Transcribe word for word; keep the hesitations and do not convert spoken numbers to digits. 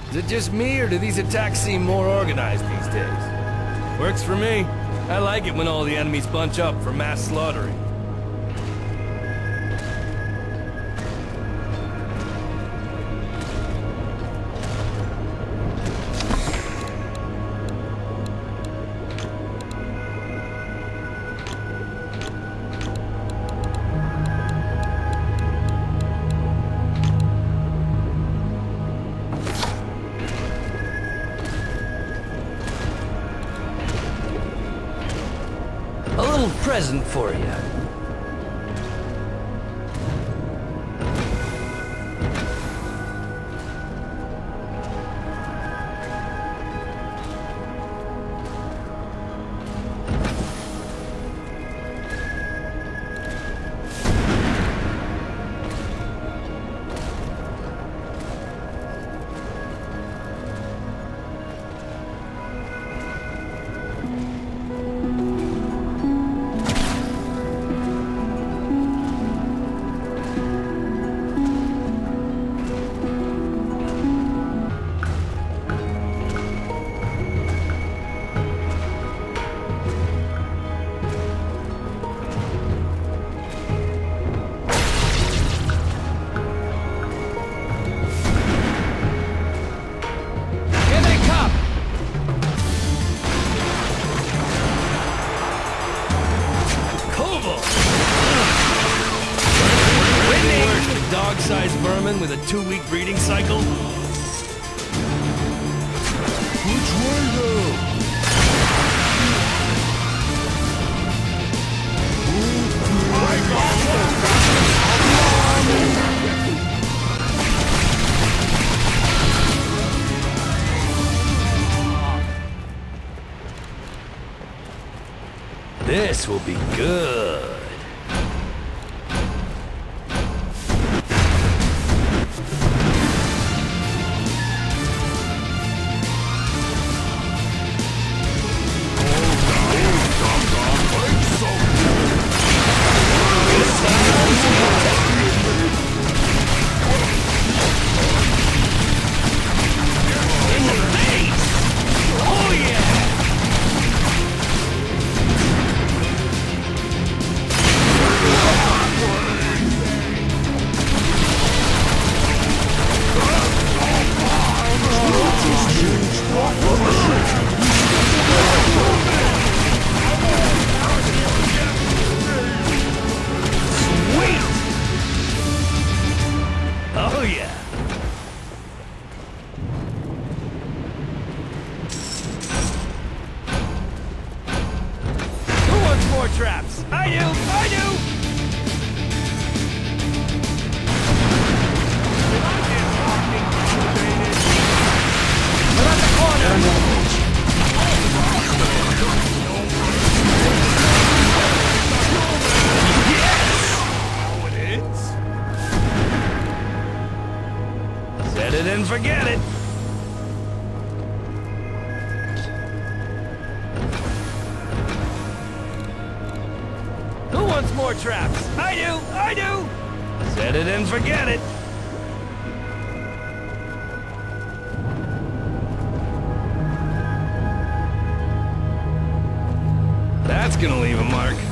Is it just me, or do these attacks seem more organized these days? Works for me. I like it when all the enemies bunch up for mass slaughtering. A little present for you. Dog-sized vermin with a two-week breeding cycle? Which way though? This will be good. Oh yeah! Who wants more traps? I do! I do! Around the corner! Set it and forget it. Who wants more traps? I do! I do! Set it and forget it. That's gonna leave a mark.